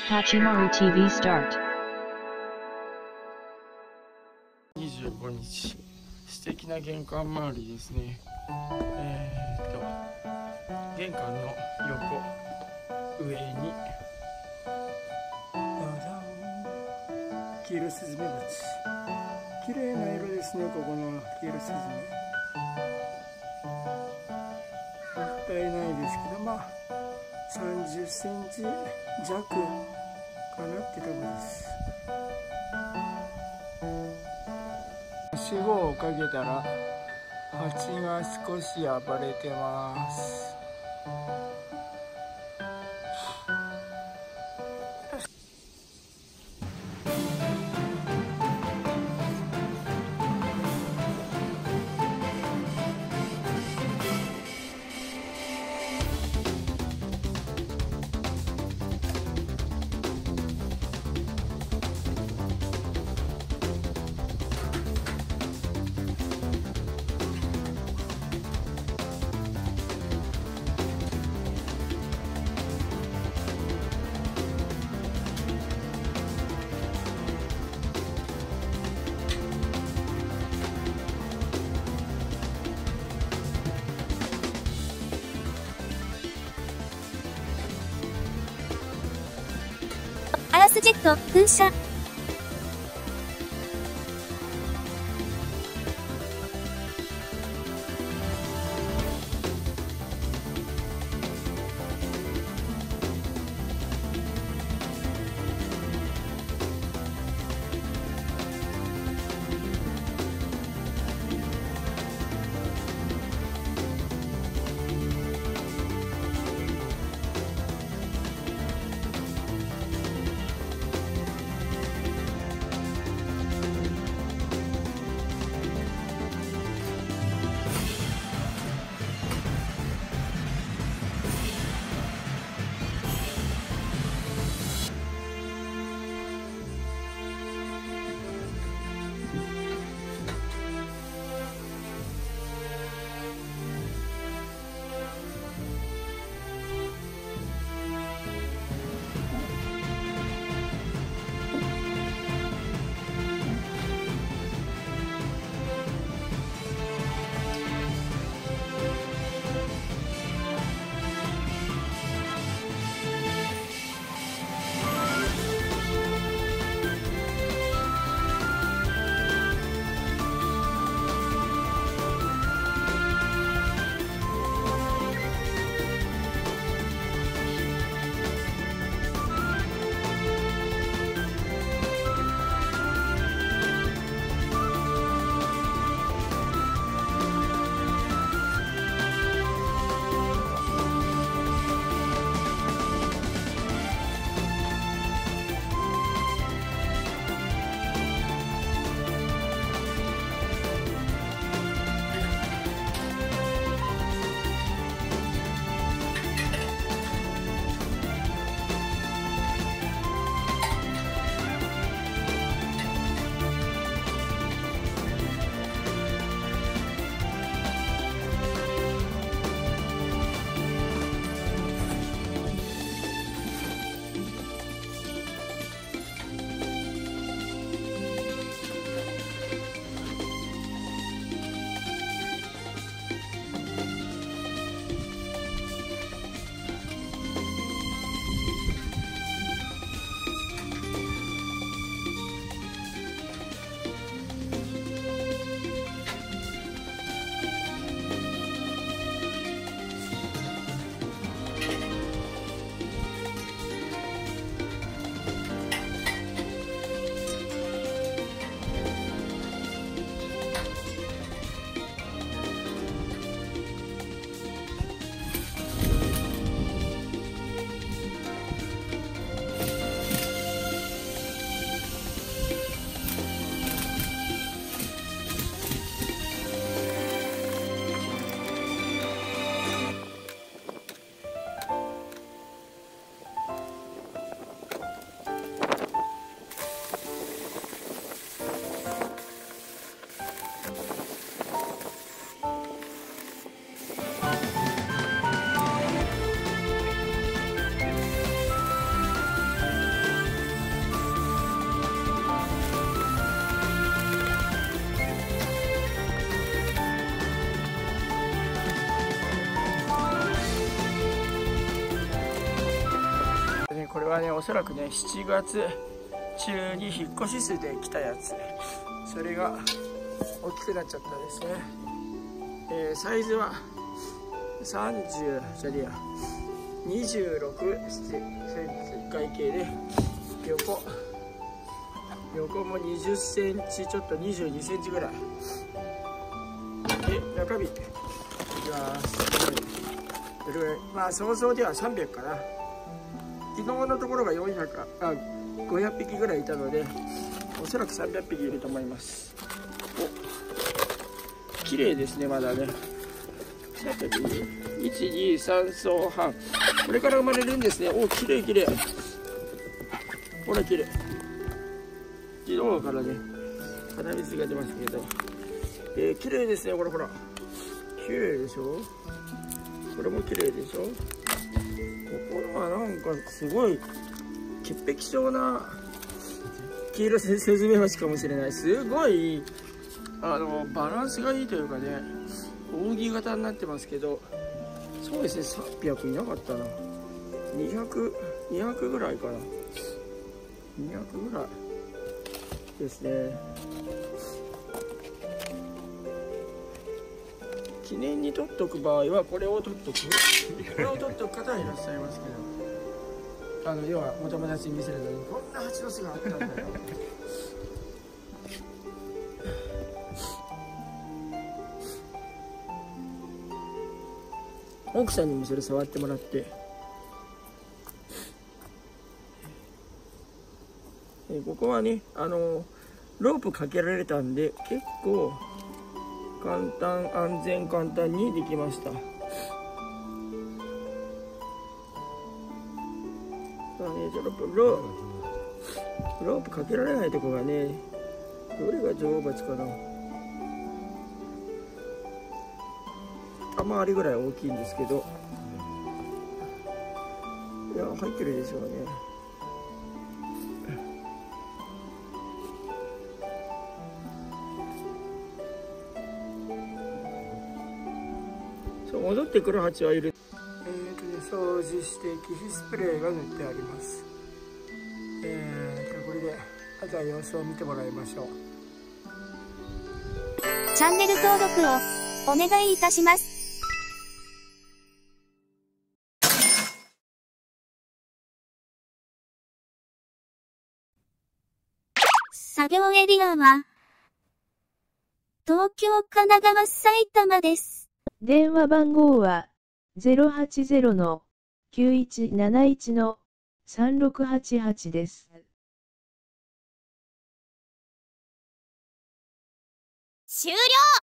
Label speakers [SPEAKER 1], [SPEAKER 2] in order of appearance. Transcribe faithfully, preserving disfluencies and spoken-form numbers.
[SPEAKER 1] Hachimaru ティーブイ start。
[SPEAKER 2] にじゅうごにち、素敵な玄関周りですね。えー、っと玄関の横上に
[SPEAKER 3] 黄色スズメバチ、綺麗な色ですね。ここの黄色スズメ、もったいないですけど、まあさんじゅっセンチ弱かなってとこです。はしごをかけたら蜂が少し暴れてます。
[SPEAKER 4] アースジェット噴射。
[SPEAKER 2] れはね、おそらくね、しちがつ中に引っ越し数で来たやつ。それが大きくなっちゃったですね。えー、サイズはさんじゅうじゃねえやにじゅうろくセンチ外径で、横横もにじゅっセンチちょっと、にじゅうにセンチぐらいで、中身いきます。どれぐらい、まあ想像ではさんびゃくかな。昨日のところがよんひゃく、あごひゃくぴきぐらいいたので、おそらくさんびゃくぴきいると思います。お、綺麗ですね、まだね。さていちにさん層半、これから生まれるんですね。お、綺麗綺麗、ほら綺麗。昨日からね、鼻水が出ますけど、えー、綺麗ですね。これほら綺麗でしょ。これも綺麗でしょ。ここはなんかすごい潔癖症な黄色スズメバチかもしれない。すごいあのバランスがいいというかね、扇形になってますけど、そうですね、さんびゃくいなかったな。にひゃく、にひゃくぐらいかな。にひゃくぐらいですね。記念に取っとく場合はこれを取っとくこれを取っとく方はいらっしゃいますけど、あの要はお友達に見せるのに、こんな蜂の巣があったんだよ奥さんにもそれ触ってもらって、えここはね、あのロープかけられたんで結構簡単、安全簡単にできました。まあね、ちょっとロロープかけられないとこがね、どれが女王蜂かな、玉ありぐらい大きいんですけど、いや入ってるでしょうね。戻ってくる蜂はいる。えーとね、掃除して皮膚スプレーが塗ってあります。えーとこれであとは様子を見てもらいましょう。
[SPEAKER 4] チャンネル登録をお願いいたします。作業エリアは東京、神奈川、埼玉です。
[SPEAKER 5] 電話番号は ゼロはちゼロのきゅういちなないちのさんろくはちはち です。
[SPEAKER 4] 終了。